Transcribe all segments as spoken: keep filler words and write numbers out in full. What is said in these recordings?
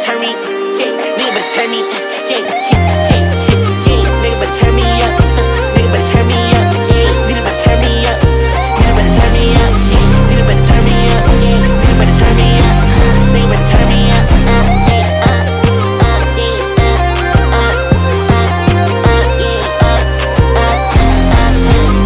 turn me, yeah, nigga better turn me, yeah, yeah, yeah, yeah, yeah, nigga better turn me up, nigga better turn me up, yeah, nigga better turn me up, nigga better turn me up, yeah, nigga better turn me up, yeah, nigga better turn me up, nigga better turn me up, uh, yeah, uh, uh, yeah, uh, uh, uh, uh, yeah, uh, uh, uh, uh, uh,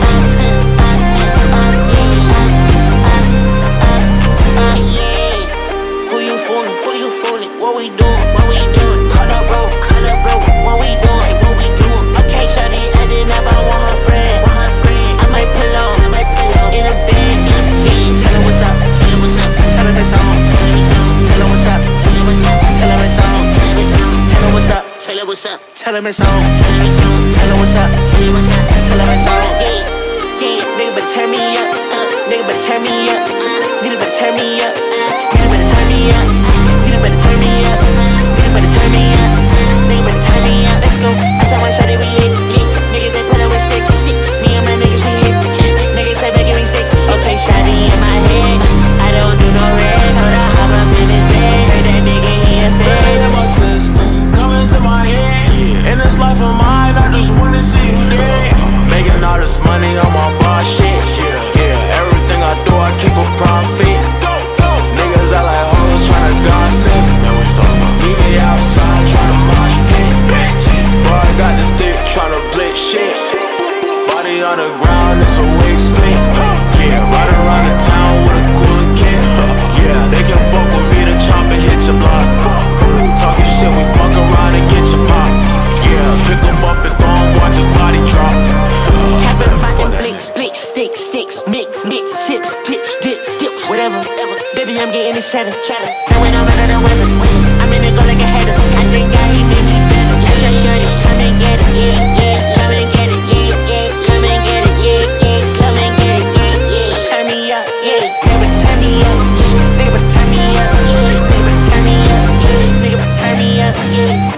uh, uh, yeah. Who you fooling? Who you fooling? What we doing? What we doing? Cut up, bro. Cut up, bro. What we doing? What we doing? Okay, shawty, I did not buy one her friend. One her friend. I might pull on. I might pull on. In a bed. Yeah. Tell her what's up. Tell her what's up. Tell her it's on. Tell her it's on. Tell her what's up. Tell her what's up. Tell her it's on. Tell her what's up. Tell her what's up. Tell her it's on. Tell her it's on. Tell her what's up. Tell her what's up. Tell her it's on. Yeah. Yeah. Nigga better turn me up. Uh. Nigga better turn me up. Uh. Nigga better turn me up. Uh. Nigga better turn me up. Nigga better turn me up. Nigga better turn me up. Nigga better turn me up. Let's go. I tell my shawty we lit. Niggas ain't pulling with sticks. Me and my niggas we hit. Niggas say making me sick. Okay, shawty in my head. I don't do no rest. Told her hop up in this bed. Heard that nigga he a fed. In my system, coming to my head. In this life of mine, I just wanna see you dead. Making all this money on my boss shit. Yeah, everything I do, I keep a profit. Niggas I like hoes tryna gossip. Meet me outside tryna mosh pit. Boy, I got the stick tryna blitz shit. Body on the ground, it's a wig split. Yeah, ride around the town with a cooler kid. Yeah, they can fuck with me, the chopper hit your block. Talking shit, we fuck around and get your pop. Yeah, pick him up and throw him, watch his body drop. Cabin fighting blinks, blinks, sticks, sticks, mix, mix, chips, dip, dip, skips, whatever. Baby, I'm getting this cheddar, cheddar. Now when I'm out of the weather, I'm in the go like a header. I think God, he made me better. That's your shorty, come and get it, yeah, yeah. Come and get it, yeah, yeah. Come and get it, yeah, yeah. Come and get it, yeah, yeah. Turn me up, yeah. They better turn me up, yeah. They better turn me up, yeah. They better turn me up, yeah. They better turn me up, yeah.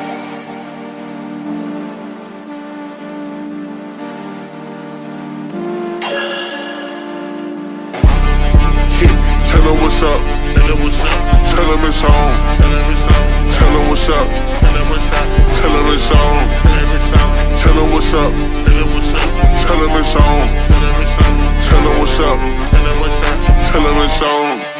Tell her what's up. Tell her what's up. Tell her it's on. Tell her it's on. Tell her what's up. Tell her what's up. Tell her it's on. Tell her it's on. Tell her what's up. Tell her what's up. Tell her it's on. Tell her it's on. Tell her what's up. Tell her what's up. Tell her it's on.